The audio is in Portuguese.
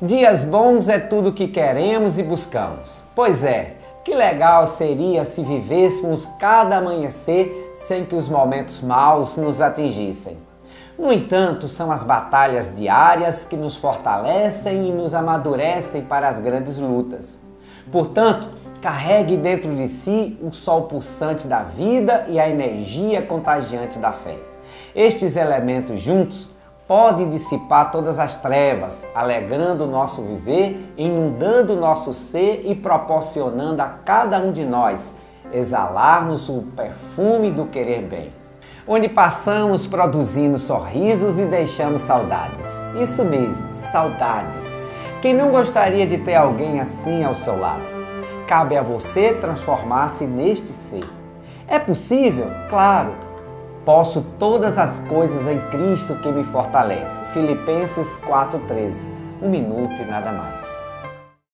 Dias bons é tudo que queremos e buscamos. Pois é, que legal seria se vivêssemos cada amanhecer sem que os momentos maus nos atingissem. No entanto, são as batalhas diárias que nos fortalecem e nos amadurecem para as grandes lutas. Portanto, carregue dentro de si o sol pulsante da vida e a energia contagiante da fé. Estes elementos juntos podem dissipar todas as trevas, alegrando o nosso viver, inundando o nosso ser e proporcionando a cada um de nós exalarmos o perfume do querer bem. Onde passamos, produzimos sorrisos e deixamos saudades. Isso mesmo, saudades. Quem não gostaria de ter alguém assim ao seu lado? Cabe a você transformar-se neste ser. É possível? Claro. Posso todas as coisas em Cristo que me fortalece. Filipenses 4,13. 1 minuto e nada mais.